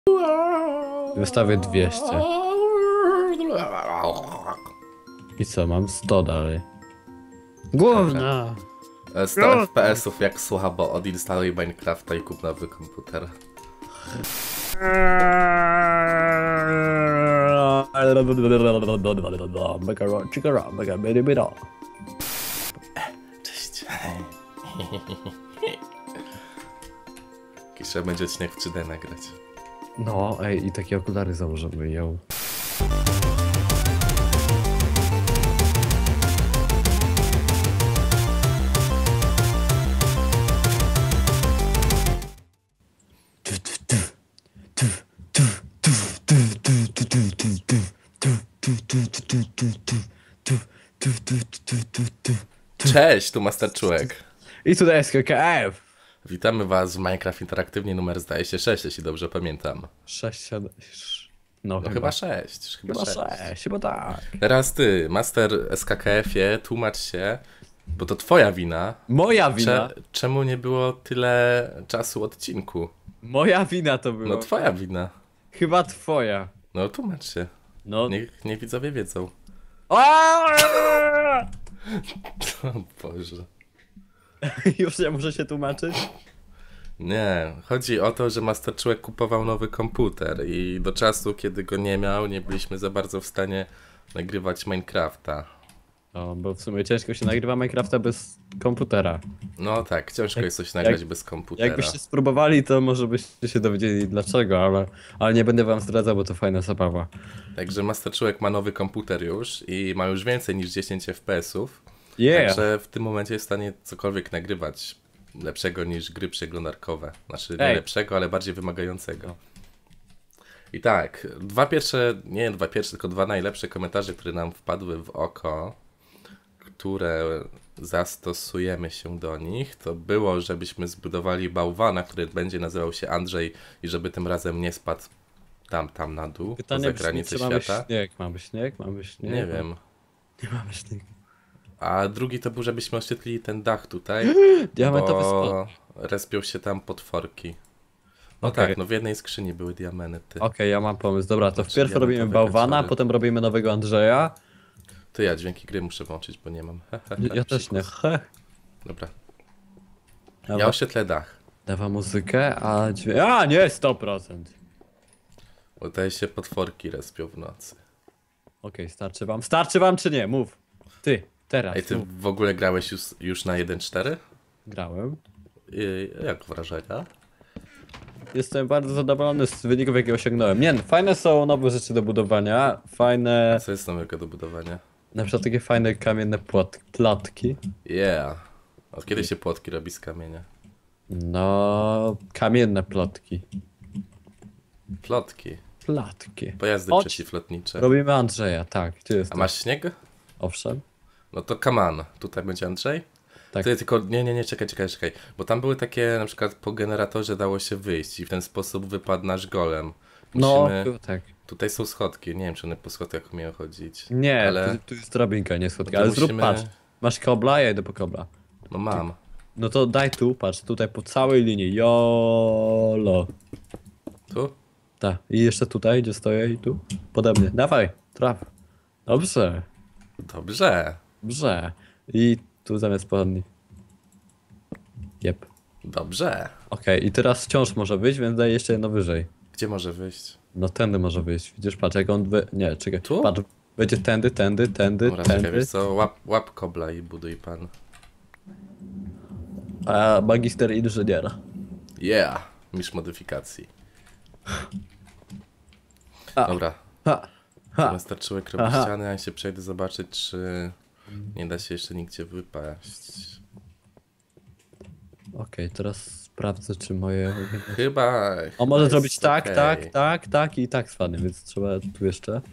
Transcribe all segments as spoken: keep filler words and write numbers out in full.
Wystawię dwieście. I co, mam sto dalej. Główna! sto F P S-ów jak słucha, bo odinstaluj Minecrafta i kup nowy komputer. Cześć. Kisza będzie odcinek w trzy D nagrać. No, ej, i takie okulary założymy, ją. Cześć, tu Master Czułek. I tutaj jest K K F. Witamy was w Minecraft Interaktywnie, numer zdaje się sześć, jeśli dobrze pamiętam. sześć, siedem... No, No chyba, chyba sześć. Chyba, chyba sześć. sześć, chyba tak. Teraz ty, Master S K K F-ie, tłumacz się, bo to twoja wina. Moja wina. Cze czemu nie było tyle czasu odcinku? Moja wina to była. No twoja wina. Chyba twoja. No tłumacz się. No. Niech nie widzowie wiedzą. Aaaa! O Boże. Już nie muszę się tłumaczyć? Nie, chodzi o to, że Master Czułek kupował nowy komputer i do czasu, kiedy go nie miał, nie byliśmy za bardzo w stanie nagrywać Minecrafta. O, bo w sumie ciężko się nagrywa Minecrafta bez komputera. No tak, ciężko Jak- jest coś nagrać jak- bez komputera. Jakbyście spróbowali, to może byście się dowiedzieli dlaczego, ale, ale nie będę wam zdradzał, bo to fajna zabawa. Także Master Czułek ma nowy komputer już i ma już więcej niż dziesięć F P S-ów. Yeah! Także w tym momencie jest w stanie cokolwiek nagrywać lepszego niż gry przeglądarkowe. Znaczy nie Ej. lepszego, ale bardziej wymagającego. I tak, dwa pierwsze, nie dwa pierwsze, tylko dwa najlepsze komentarze, które nam wpadły w oko, które zastosujemy się do nich, to było, żebyśmy zbudowali bałwana, który będzie nazywał się Andrzej i żeby tym razem nie spadł tam, tam na dół, Pytanie poza brzmi, granicę czy mamy świata. śnieg? Mamy śnieg? Mamy śnieg? Nie wiem. Nie mamy śniegu. A drugi to był, żebyśmy oświetlili ten dach tutaj, Diamentowy bo spod. respią się tam potworki. No Okej. tak, no w jednej skrzyni były diamenty. Okej, ja mam pomysł. Dobra, to Znaczy, wpierw robimy diamentowe bałwana, kaczory. potem robimy nowego Andrzeja. To ja dźwięki gry muszę włączyć, bo nie mam. Ja też nie. He. Dobra, Dawa, ja oświetlę dach. dawa muzykę, a dźwięk... A, nie, sto procent. Bo tutaj się potworki respią w nocy. Okej, starczy wam. Starczy wam czy nie? Mów. Ty, teraz. Ej, ty mów. w ogóle grałeś już, już na jeden cztery? Grałem. I jak wrażenia? Jestem bardzo zadowolony z wyników, jakie osiągnąłem. Nie, no, fajne są nowe rzeczy do budowania. Fajne, Co jest nowego do budowania? na przykład takie fajne kamienne płot, plotki. Yeah. Od kiedy się płotki robi z kamienia? No, kamienne plotki. Plotki. Plotki. Pojazdy Chodź. przeciwlotnicze. Robimy Andrzeja, tak. Ty A jesteś. masz śnieg? Owszem. No to come on. Tutaj będzie Andrzej? Tak. Ty, tylko nie, nie, nie, czekaj, czekaj, czekaj. Bo tam były takie, na przykład po generatorze dało się wyjść i w ten sposób wypadł nasz golem. No, Musimy... było tak. Tutaj są schodki, nie wiem czy one po schodkach umieją chodzić. Nie, ale... tu, tu jest drabinka, nie schodka. No to Ale zrób, musimy- patrz. Masz kobla, ja idę po kobla. No mam. No to daj tu, patrz, tutaj po całej linii. Jolo. Tu? Tak. I jeszcze tutaj, gdzie stoję i tu. Pode mnie. Dawaj, traf. Dobrze. Dobrze. Dobrze. I tu zamiast pochodni. Jep. Dobrze. Okej, i teraz wciąż może wyjść, więc daj jeszcze jedno wyżej. Gdzie może wyjść? No tędy może wyjść. Widzisz, patrz, jak on wy... Nie, czekaj. Tu? Patrz, będzie tędy, tędy, tędy, Dobra, czekaj, tędy. wiesz co, łap, łap kobla i buduj pan. A magister inżyniera. Yeah. Mistrz modyfikacji. A. Dobra. Ha, ha. Wystarczyły robi Aha. ściany, a ja się przejdę zobaczyć, czy nie da się jeszcze nigdzie wypaść. Okej, teraz sprawdzę, czy moje... Chyba... On może chyba zrobić jest tak, okej. tak, tak, tak i tak spadnie, więc trzeba tu jeszcze.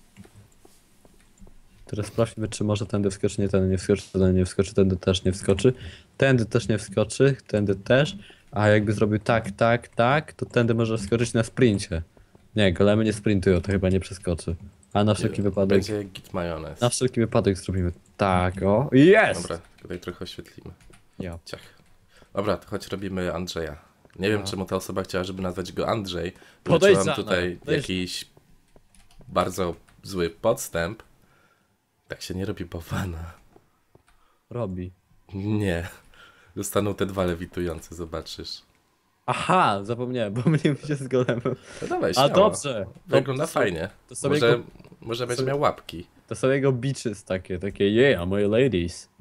Teraz sprawdźmy, czy może tędy wskoczy, nie, tędy nie wskoczy, tędy nie wskoczy, tędy też nie wskoczy, tędy też nie wskoczy, tędy też, a jakby zrobił tak, tak, tak, to tędy może wskoczyć na sprincie. Nie, golemy nie sprintują, to chyba nie przeskoczy. A na wszelki wypadek, Będzie git majonez. na wszelki wypadek zrobimy tak, o, jest! Dobra, tutaj trochę oświetlimy. Ja. Ciach. Dobra, to chodź robimy Andrzeja. Nie wiem, No. czemu ta osoba chciała, żeby nazwać go Andrzej. Podejrzane, Wyczułam tutaj podejrzane. jakiś bardzo zły podstęp. Tak się nie robi bałwana. Robi. Nie. Zostaną te dwa lewitujące, zobaczysz. Aha, zapomniałem, pomyliłem się z golemem. No dawaj, A śmiało. dobrze. Wygląda to, są- fajnie. to są Może, jego- może będzie sobie- miał łapki. To są jego beaches takie, takie yeah, moje ladies.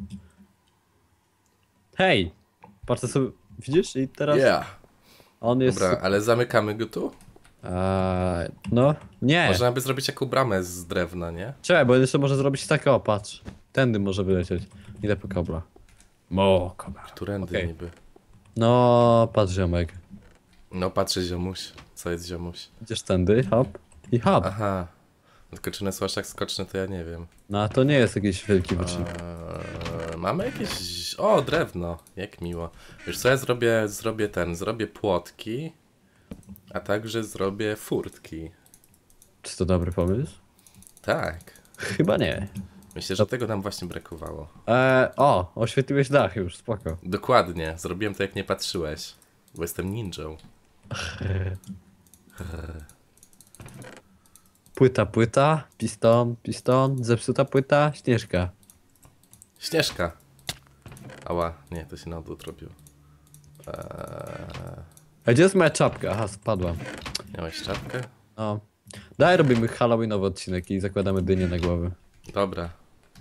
Hej! Patrz co sobie, widzisz? I teraz Yeah. on jest... Dobra, ale zamykamy go tu? Eee, no, nie. Można by zrobić jaką bramę z drewna, nie? Czekaj, bo jeszcze może zrobić tak, o patrz. Tędy może wylecieć. Idę po kobla. Mo, kobla. Którędy Okej. niby. No, patrz ziomek. No patrzę ziomuś. Co jest ziomuś? Idziesz tędy, hop i hop. Aha. Tylko czy na słaszach skoczne, to ja nie wiem. No, a to nie jest jakiś wielki wyczyn. Eee, mamy jakieś... O, drewno. Jak miło. Wiesz co, ja zrobię, zrobię ten, zrobię płotki, a także zrobię furtki. Czy to dobry pomysł? Tak. Chyba nie. Myślę, że tego nam właśnie brakowało. Eee, o, oświetliłeś dach już, spoko. Dokładnie. Zrobiłem to, jak nie patrzyłeś. Bo jestem ninją. Płyta, płyta, piston, piston, zepsuta płyta, śnieżka. Śnieżka. Ała, nie, to się na odwrót robiło. Eee, A gdzie jest moja czapka? Aha, spadła. miałeś czapkę? O. Daj, robimy halloweenowy odcinek i zakładamy dynię na głowę. Dobra.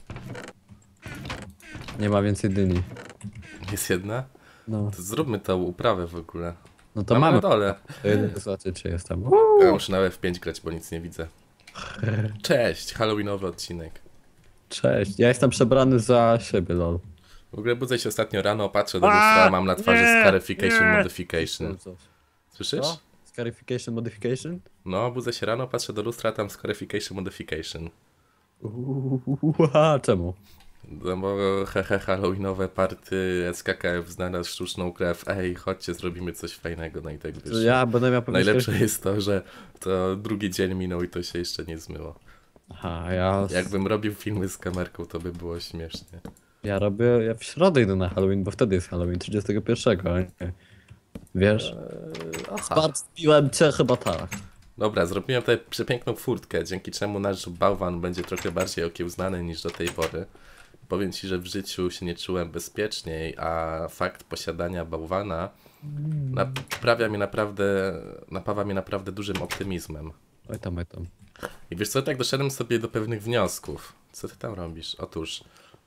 Nie ma więcej dyni. Jest jedna? No, To zróbmy tą uprawę w ogóle. no to Mam mamy. na dole. To jedyne zobaczyć, czy jest tam. Ja muszę na F pięć grać, bo nic nie widzę. Cześć, halloweenowy odcinek. Cześć, ja jestem przebrany za siebie, lol. W ogóle budzę się ostatnio rano, patrzę do lustra, mam na twarzy scarification modification. Słyszysz? Co? Scarification modification? No, budzę się rano, patrzę do lustra, tam scarification modification. Uuu, czemu? No bo hehe, halloweenowe party, S K K F znalazł sztuczną krew, ej, chodźcie, zrobimy coś fajnego, no i tak To wiesz. ja będę miał pewnie... Najlepsze jest to, że to drugi dzień minął i to się jeszcze nie zmyło. Aha, ja... Jakbym robił filmy z kamerką, to by było śmiesznie. Ja robię... Ja w środę idę na Halloween, bo wtedy jest Halloween, trzydziestego pierwszego, a nie... Wiesz? Aha. Sparpiłem cię chyba tak. Dobra, zrobiłem tutaj przepiękną furtkę, dzięki czemu nasz bałwan będzie trochę bardziej okiełznany niż do tej pory. Powiem ci, że w życiu się nie czułem bezpieczniej, a fakt posiadania bałwana naprawia mnie naprawdę, napawa mnie naprawdę dużym optymizmem. Oj tam, oj tam. I wiesz co, tak doszedłem sobie do pewnych wniosków. Co ty tam robisz? Otóż...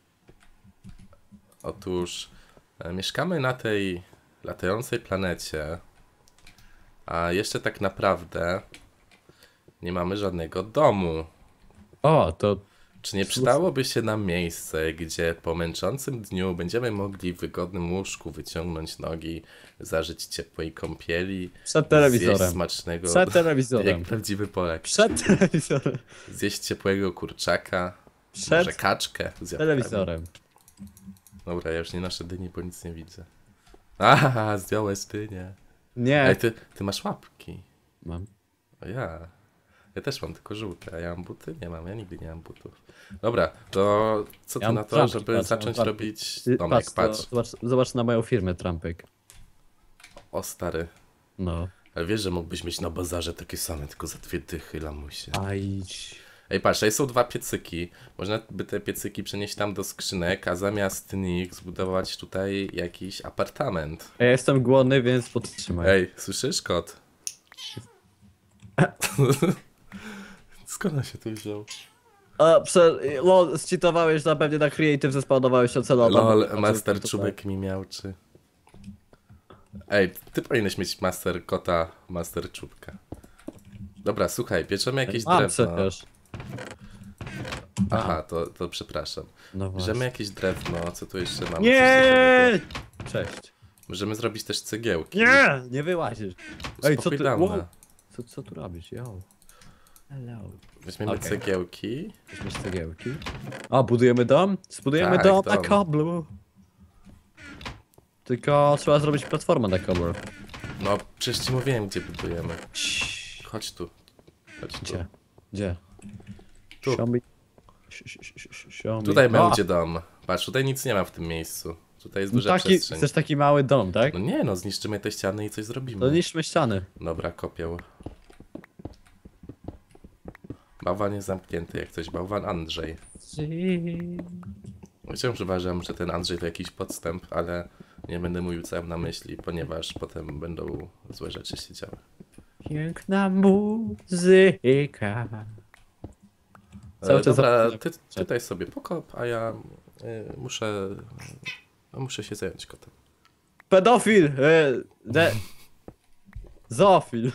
Otóż... E, mieszkamy na tej latającej planecie, a jeszcze tak naprawdę nie mamy żadnego domu. O, to... Czy nie przydałoby się nam miejsce, gdzie po męczącym dniu będziemy mogli w wygodnym łóżku wyciągnąć nogi, zażyć ciepłej kąpieli, Przed telewizorem. zjeść smacznego, Przed telewizorem. jak prawdziwy Polak, Przed telewizorem. zjeść ciepłego kurczaka, Przed może kaczkę z jabłkami. telewizorem. Dobra, ja już nie noszę dyni, bo nic nie widzę. Aha, zdjąłeś dynię. Nie. Ej, ty, ty masz łapki. Mam. O ja. Ja też mam tylko żółte, a ja mam buty? Nie mam, ja nigdy nie mam butów. Dobra, to co ty Ja mam na to, trampki, żeby patrz, zacząć mam robić Ty, domek, patrz, patrz. to, zobacz, zobacz na moją firmę, Trumpek. O stary, No. ale wiesz, że mógłbyś mieć na bazarze takie same, tylko za dwie dychy, lamusie. Aj. Ej, patrz, tutaj są dwa piecyki. Można by te piecyki przenieść tam do skrzynek, a zamiast nich zbudować tutaj jakiś apartament. Ja jestem głodny, więc podtrzymaj. Ej, słyszysz, kot? Skąd on się tu wziął? A, prze... Lol, zcheatowałeś na pewnie na Creative, zespawnowałeś ocelota. Lol, Bo- master tutaj. czubek mi miałczy. Ej, ty powinieneś mieć master kota, master czubka. Dobra, słuchaj, pieczemy jakieś Mam drewno. przecież. Aha, to, to przepraszam. No Bierzemy właśnie. jakieś drewno, co tu jeszcze mamy? Coś Nie! ciekawego. Cześć. Możemy zrobić też cegiełki. Nie! Nie wyłazisz. Ej, co Spokój ty... dawna. Wow. Co, co tu robisz? Yo. Hello. Weźmiemy Okej. cegiełki. Weźmiesz cegiełki. A, budujemy dom? Zbudujemy Tak, dom na dom. koblu. Tylko trzeba zrobić platformę na koblu. No, przecież ci mówiłem, gdzie budujemy. Chodź tu. Chodź tu. Gdzie? Gdzie? Tu. Show me. Sh- sh- sh- sh- show me. Tutaj O! będzie dom. Patrz, tutaj nic nie ma w tym miejscu. Tutaj jest No duża taki, przestrzeń. chcesz taki mały dom, tak? No nie no, zniszczymy te ściany i coś zrobimy. To niszczmy ściany. Dobra, kopię. Bałwan jest zamknięty, jak coś. Bałwan Andrzej. Wciąż uważam, że ten Andrzej to jakiś podstęp, ale nie będę mówił co mam na myśli, ponieważ potem będą złe rzeczy się działy. Piękna muzyka. Cały E, czas dobra, za- ty czytaj sobie pokop, a ja y, muszę, no, muszę się zająć kotem. Pedofil! E, de... Zoofil.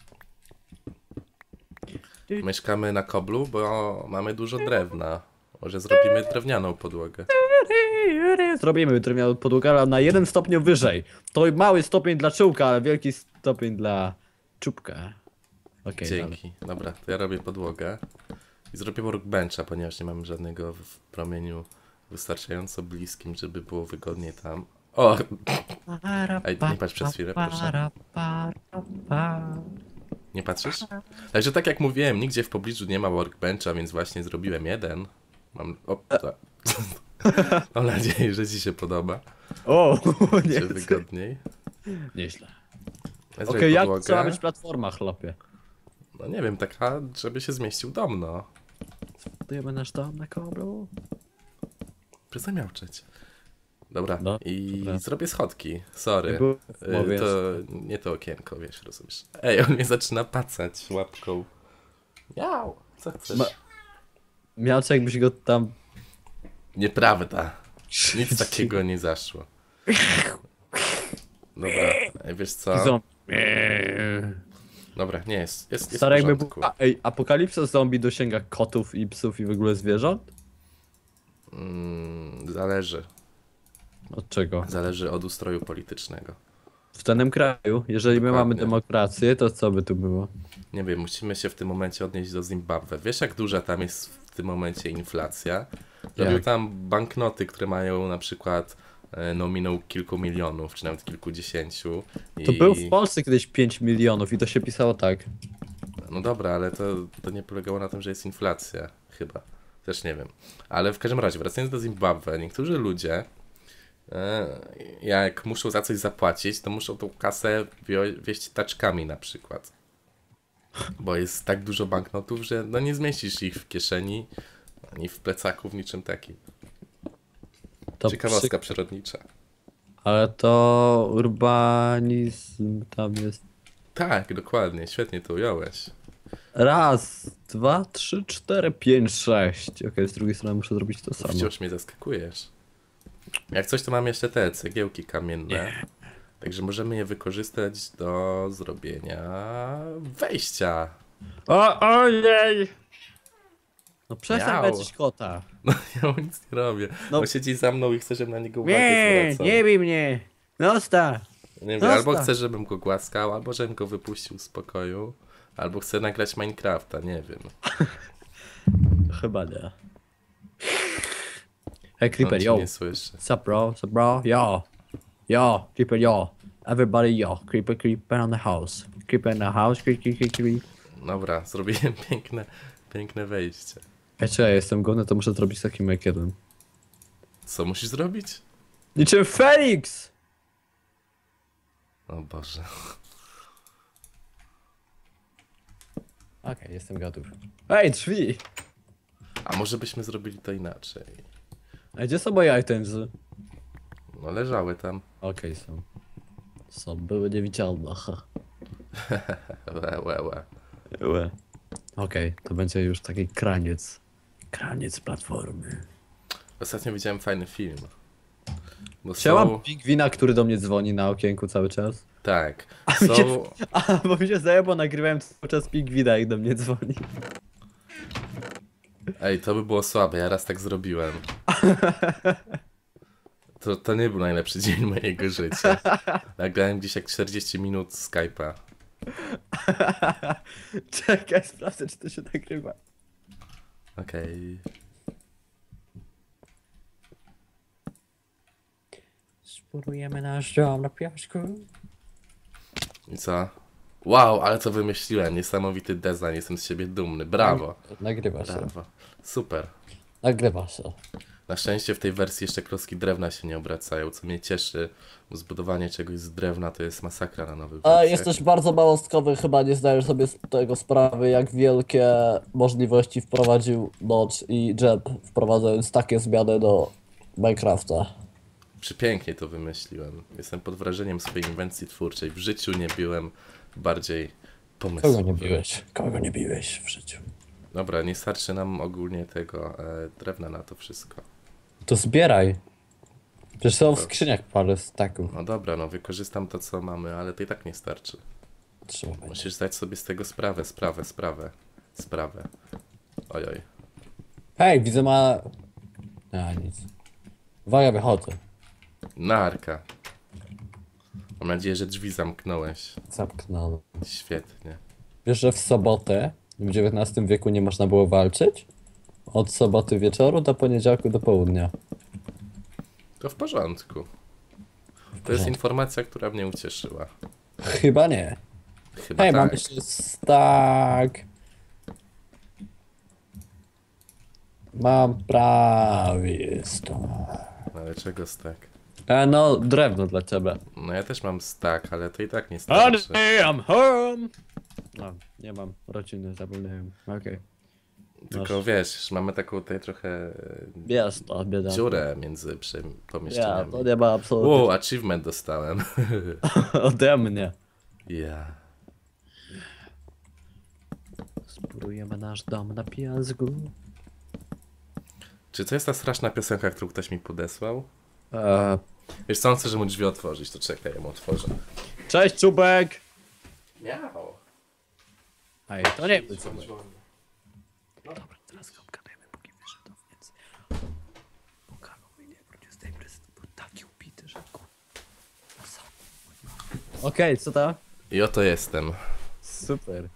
Mieszkamy na koblu, bo mamy dużo drewna. Może zrobimy drewnianą podłogę. Zrobimy drewnianą podłogę, ale na jeden stopień wyżej. To mały stopień dla czułka, ale wielki stopień dla czubka. Okej, Dzięki. Dobra, to ja robię podłogę. I zrobię workbencha, ponieważ nie mamy żadnego w promieniu wystarczająco bliskim, żeby było wygodnie tam. O! Ej, nie patrz przez chwilę, proszę. Nie patrzysz? Także tak jak mówiłem, nigdzie w pobliżu nie ma workbencha, więc właśnie zrobiłem jeden. Mam... O, tak. Mam nadzieję, że ci się podoba. O, nie. Będzie wygodniej. Nieźle. Ja Okej, zrobię jak podłogę. trzeba być platforma, chlopie? No nie wiem, taka, żeby się zmieścił dom, no. Budujemy nasz dom na koblu. Przestań miauczeć. Dobra, No, i dobra. zrobię schodki. Sorry. Było- Y, mówię. To nie to okienko, wiesz, rozumiesz. Ej, on mnie zaczyna pacać łapką. Miau, co chcesz? Ma- Miałce jakbyś go tam... Nieprawda. Nic takiego nie zaszło. Dobra, ej, wiesz co? Zom- Dobra, nie jest, jest, jest Stary, w jakby... porządku. A, ej, apokalipsa zombie dosięga kotów i psów i w ogóle zwierząt? Mm, zależy. Od czego? Zależy od ustroju politycznego. W danym kraju, jeżeli my mamy Dokładnie. demokrację, to co by tu było? Nie wiem, musimy się w tym momencie odnieść do Zimbabwe. Wiesz, jak duża tam jest w tym momencie inflacja? Robią Jak? tam banknoty, które mają na przykład e, nominał kilku milionów, czy nawet kilkudziesięciu. To I... był w Polsce kiedyś pięć milionów i to się pisało tak. No dobra, ale to, to nie polegało na tym, że jest inflacja, chyba. Też nie wiem. Ale w każdym razie, wracając do Zimbabwe, niektórzy ludzie, e, jak muszą za coś zapłacić, to muszą tą kasę wio- wieźć taczkami na przykład. Bo jest tak dużo banknotów, że no nie zmieścisz ich w kieszeni, ani w plecaku, w niczym takim. To Ciekawostka przy- przyrodnicza. Ale to urbanizm tam jest. Tak, dokładnie, świetnie to ująłeś. Raz, dwa, trzy, cztery, pięć, sześć. Okej, z drugiej strony muszę zrobić to samo. Wciąż mnie zaskakujesz. Jak coś, to mam jeszcze te cegiełki kamienne. Także możemy je wykorzystać do zrobienia wejścia. O, ojej! No przestań Miau. lecieć kota. No ja mu nic nie robię. No. On siedzi za mną i chce, żebym na niego uwagę Nie, zwracał. nie bij mnie. Nosta. Nie wiem, Zostaw. albo chce, żebym go głaskał, albo żebym go wypuścił z pokoju, albo chce nagrać Minecrafta, nie wiem. Chyba nie. Hey On Creeper, cię yo. nie słyszy. Sup bro, sup bro, yo. Yo, Creeper, yo. Everybody, yo. Creeper, creeper on the house. Creeper in the house, creep, creep, creep, creep. Dobra, zrobiłem piękne, piękne wejście. Ej, czekaj, jestem głodny, to muszę zrobić taki jak jeden. Co musisz zrobić? Niczym Felix! O Boże. Okej, jestem gotów. Ej, drzwi! A może byśmy zrobili to inaczej? A gdzie są moje itemsy? No leżały tam. Okej, są. Są, były niewidzialne. ha. Łe, łe, łe. Były. Okej, to będzie już taki kraniec. Kraniec platformy. Ostatnio widziałem fajny film. Bo Siema są... pingwina, który do mnie dzwoni na okienku cały czas. Tak. mi Są... się- A, bo mi się zdaje, bo nagrywałem cały czas pingwina, jak do mnie dzwoni. Ej, to by było słabe, ja raz tak zrobiłem. To, to nie był najlepszy dzień mojego życia. Nagrałem gdzieś jak czterdzieści minut Skype'a. Czekaj, sprawdzę, czy to się nagrywa. Okej. Spurujemy nasz dom na piasku. I co? Wow, ale co wymyśliłem. Niesamowity design, jestem z siebie dumny. Brawo. Nagrywa się. Brawo. Super. Nagrywa się. Na szczęście w tej wersji jeszcze klocki drewna się nie obracają, co mnie cieszy, bo zbudowanie czegoś z drewna to jest masakra na nowych A wersjach. jesteś bardzo małostkowy, chyba nie zdajesz sobie z tego sprawy, jak wielkie możliwości wprowadził Notch i Jeb, wprowadzając takie zmiany do Minecrafta. Przepięknie to wymyśliłem. Jestem pod wrażeniem swojej inwencji twórczej. W życiu nie byłem bardziej pomysłowy. Kogo nie biłeś? Kogo nie biłeś w życiu? Dobra, nie starczy nam ogólnie tego e, drewna na to wszystko. To zbieraj. Przecież są w skrzyniach parę staków. No dobra, no wykorzystam to co mamy, ale to i tak nie starczy. Trzeba będzie. Musisz zdać sobie z tego sprawę, sprawę, sprawę, sprawę. Ojoj. Hej, widzę ma... A, nic. Uwaga, wychodzę. Narka. Mam nadzieję, że drzwi zamknąłeś. Zamknąłem. Świetnie. Wiesz, że w sobotę w dziewiętnastym wieku nie można było walczyć? Od soboty wieczoru do poniedziałku do południa. To w porządku. To jest informacja, która mnie ucieszyła. Chyba nie. Chyba Hej, tak. mam jeszcze stak. Mam prawie sto. Ale czego stack? E, no, drewno dla ciebie. No ja też mam stack, ale to i tak nie starczy. I'm home! No, nie mam rodziny, zapomniałem. Okej. Tylko wiesz, mamy taką tutaj trochę Jest to, bieda. dziurę między przy- Ja, pomieszczeniami. to nie ma absolutnie Wow, achievement dostałem. ode mnie. Ja. Zbudujemy nasz dom na piasku. Czy to jest ta straszna piosenka, którą ktoś mi podesłał? E, Wiesz co, on chce, że mu drzwi otworzyć, to czekaj, ja mu otworzę. cześć, Czubek! Miał. Ej, to nie był Czubek. Dobra, teraz go obgadujemy, póki wyszedł, więc... Pokażę mi, nie wrócił z tej imprezy, to był taki upity, że ku... Okej, co to? I oto jestem. Super.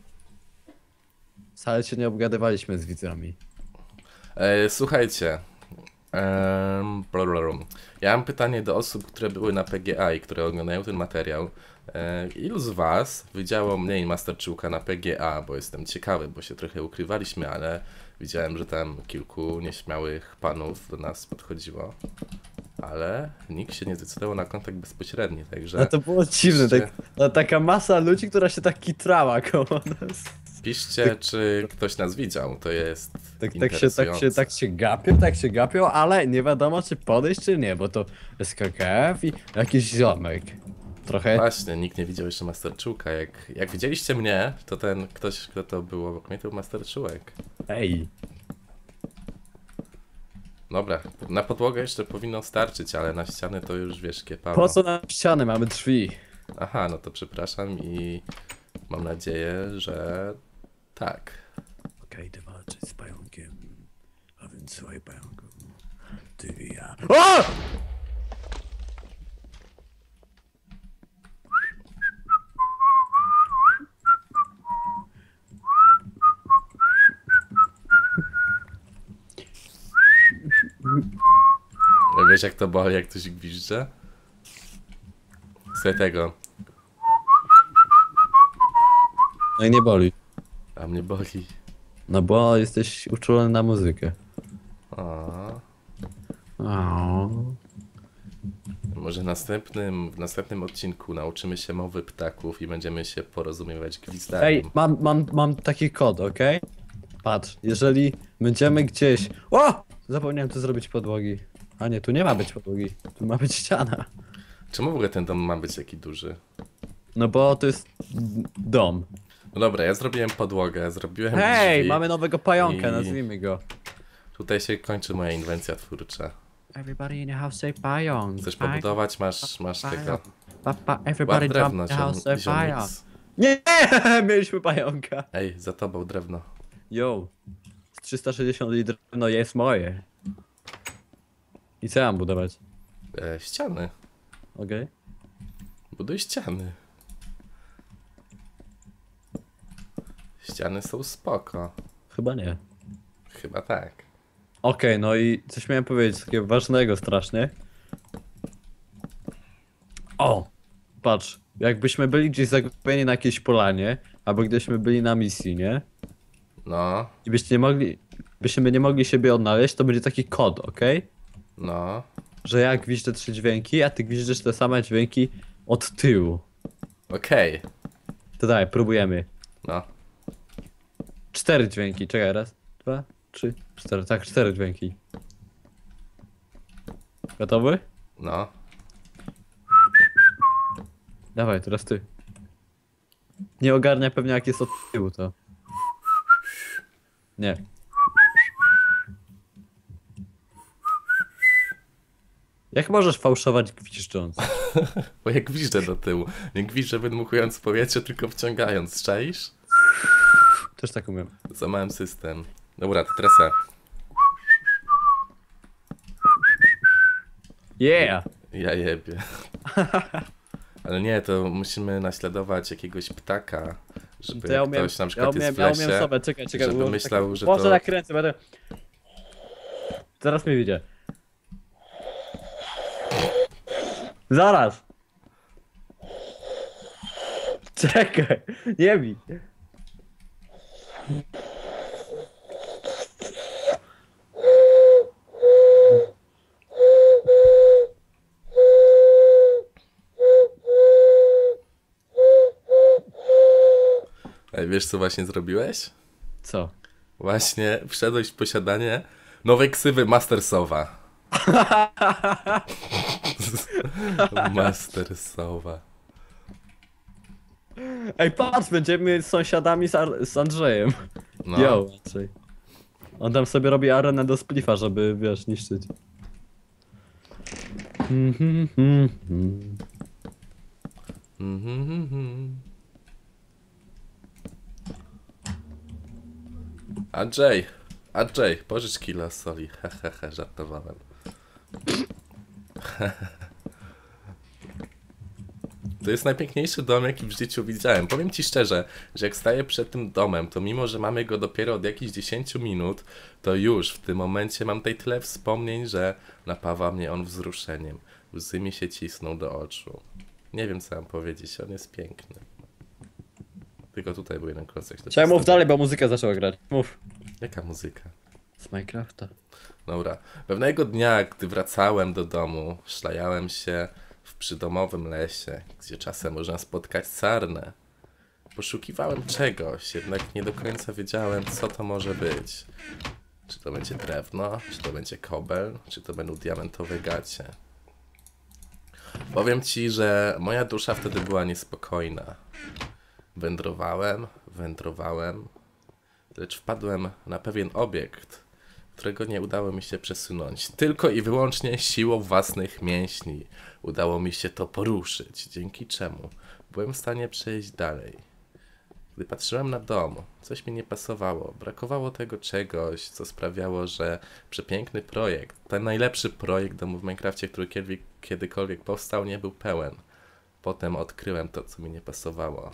Wcale się nie obgadywaliśmy z widzami. E, słuchajcie. Em, blablabla. Ja mam pytanie do osób, które były na P G A i które oglądają ten materiał. E, ilu z was widziało mnie i Masterczułka na P G A? Bo jestem ciekawy, bo się trochę ukrywaliśmy, ale widziałem, że tam kilku nieśmiałych panów do nas podchodziło. Ale nikt się nie zdecydował na kontakt bezpośredni, także No to było dziwne, piszcie, tak, no, taka masa ludzi, która się tak kitrała koło nas. piszcie czy ktoś nas widział, to jest Tak, tak, się, tak, się, interesujące. tak się gapią, tak się gapią, ale nie wiadomo czy podejść czy nie, bo to S K K F i jakiś ziomek. Trochę... Właśnie, nikt nie widział jeszcze Masterczułka. Jak, jak widzieliście mnie, to ten ktoś, kto to był obok mnie, to był Masterczułek. Ej, Dobra, na podłogę jeszcze powinno starczyć, ale na ściany to już wiesz, kiepawa. po co na ściany mamy drzwi? Aha, no to przepraszam i mam nadzieję, że tak. Okej, idę walczyć z pająkiem. A więc słuchaj pająku. Ty i ja. O! Wiesz jak to boli, jak ktoś gwizdże? Słuchaj tego, No i nie boli. a mnie boli. No bo jesteś uczulony na muzykę. O, O. może następnym, w następnym odcinku nauczymy się mowy ptaków i będziemy się porozumiewać gwizdaniem. Ej, mam, mam, mam taki kod, okej? Patrz, jeżeli będziemy gdzieś... O! Zapomniałem tu zrobić podłogi. A nie, tu nie ma być podłogi. Tu ma być ściana. Czemu w ogóle ten dom ma być taki duży? No bo to jest dom. No dobra, ja zrobiłem podłogę, zrobiłem Hej, drzwi. mamy nowego pająka, i- nazwijmy go. Tutaj się kończy moja inwencja twórcza. Everybody in the house say pająk. Chcesz pająk, pobudować? Masz, masz pająk. tego. Papa, Łap everybody jump drewno, in the house say ziom, pająk. ziomic. Nie, mieliśmy pająka. Ej, za tobą drewno. Yo, z trzysta sześćdziesiąt i drewno jest moje. I co ja mam budować? E, ściany. Okej? Buduj ściany. Ściany są spoko. Chyba nie. Chyba tak. Okej, no i coś miałem powiedzieć takiego ważnego strasznie. O! Patrz, jakbyśmy byli gdzieś zagubieni na jakiejś polanie, albo gdybyśmy byli na misji, nie? No, I byście nie mogli... byśmy nie mogli siebie odnaleźć, to będzie taki kod, okej? No. Że ja gwiżdżę trzy dźwięki, a ty gwiżdżysz te same dźwięki od tyłu. Okej. To daj, próbujemy. No. Cztery dźwięki, czekaj, raz, dwa, trzy, cztery, tak, cztery dźwięki. Gotowy? No. Dawaj, teraz ty. Nie ogarnia pewnie jak jest od tyłu to. Nie. Jak możesz fałszować gwiżdżąc? Bo jak gwiżdżę do tyłu. Nie gwiżdżę wydmuchując powietrze, tylko wciągając. Czaisz? Też tak umiem. Za małem system. Dobra, to teraz ja. Yeah! Ja jebie. Ale nie, to musimy naśladować jakiegoś ptaka, żeby To ja jak umiem, ktoś na ja przykład umiem, jest w ja lesie, umiem sobie, czekaj, czekaj. żeby ułożę myślał, tak, że Może to- nakręcę, będę... Zaraz mnie widzę. Zaraz! Czekaj, nie bij. Ej, wiesz co właśnie zrobiłeś? Co? Właśnie wszedłeś w posiadanie nowej ksywy Mastersowa. Mastersowa. Ej, patrz, będziemy sąsiadami z, Ar- z Andrzejem. No. Jo, Andrzej. On tam sobie robi arenę do splifa, żeby, wiesz, niszczyć. Mhm, mhm, mhm. Mhm, mhm. Andrzej, Andrzej, pożycz kilo soli. Hehehe, żartowałem. To jest najpiękniejszy dom, jaki w życiu widziałem. Powiem ci szczerze, że jak staję przed tym domem, to mimo, że mamy go dopiero od jakichś dziesięciu minut, to już w tym momencie mam tutaj tyle wspomnień, że napawa mnie on wzruszeniem. Łzy mi się cisną do oczu. Nie wiem, co mam powiedzieć, on jest piękny. Tylko tutaj był jeden klocek. to Trzeba jest mów dalej, bo muzyka zaczęła grać. Mów. Jaka muzyka? Z Minecrafta. Dobra. Pewnego dnia, gdy wracałem do domu, szlajałem się w przydomowym lesie, gdzie czasem można spotkać sarnę. Poszukiwałem czegoś, jednak nie do końca wiedziałem, co to może być. Czy to będzie drewno, czy to będzie kobel, czy to będą diamentowe gacie. Powiem ci, że moja dusza wtedy była niespokojna. Wędrowałem, wędrowałem, lecz wpadłem na pewien obiekt, którego nie udało mi się przesunąć. Tylko i wyłącznie siłą własnych mięśni udało mi się to poruszyć, dzięki czemu byłem w stanie przejść dalej. Gdy patrzyłem na dom, coś mi nie pasowało. Brakowało tego czegoś, co sprawiało, że przepiękny projekt, ten najlepszy projekt domu w Minecrafcie, który kiedy, kiedykolwiek powstał, nie był pełen. Potem odkryłem to, co mi nie pasowało.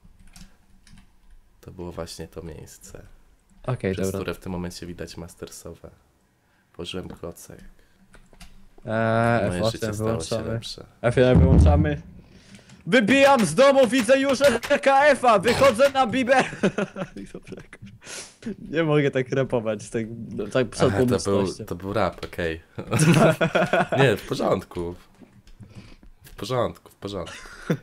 To było właśnie to miejsce, Okej, przez dobra. które w tym momencie widać Mastersowe. Położyłem klocek. Eee, Moje F życie osiem stało się wyłączamy. lepsze. F jeden wyłączamy. Wybijam z domu, widzę już R K F-a, wychodzę na bibę. Dobra, kurwa. Nie mogę tak rapować z tak, no, tak przed Aha, to był, publicznością. to był rap, okej. Nie, w porządku. W porządku, w porządku.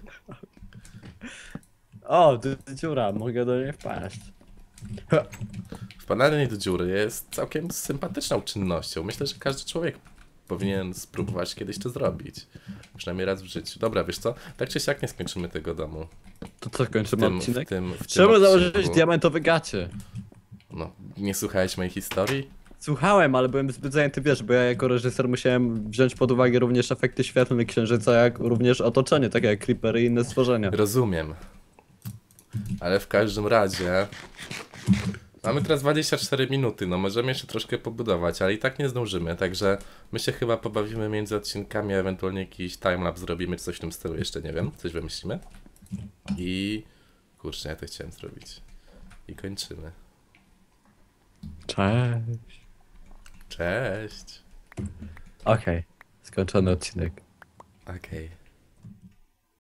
O, tu tu dziura, mogę do niej wpaść. Wpadanie do dziury jest całkiem sympatyczną czynnością. Myślę, że każdy człowiek powinien spróbować kiedyś to zrobić. Przynajmniej raz w życiu. Dobra, wiesz co? Tak czy siak nie skończymy tego domu. To co, W kończymy tym, w odcinek? tym, w tym Trzeba założyć odcinku. diamentowe gacie. No, nie słuchałeś mojej historii? Słuchałem, ale byłem zbyt zajęty, wiesz, bo ja jako reżyser musiałem wziąć pod uwagę również efekty świetlne księżyca, jak również otoczenie, takie jak creepery i inne stworzenia. Rozumiem. Ale w każdym razie... Mamy teraz dwadzieścia cztery minuty, no możemy jeszcze troszkę pobudować, ale i tak nie zdążymy, także my się chyba pobawimy między odcinkami, a ewentualnie jakiś timelapse zrobimy, czy coś w tym stylu, jeszcze nie wiem, coś wymyślimy. I... Kurczę, ja to chciałem zrobić. I kończymy. Cześć. Cześć! Okej, skończony odcinek. Okej.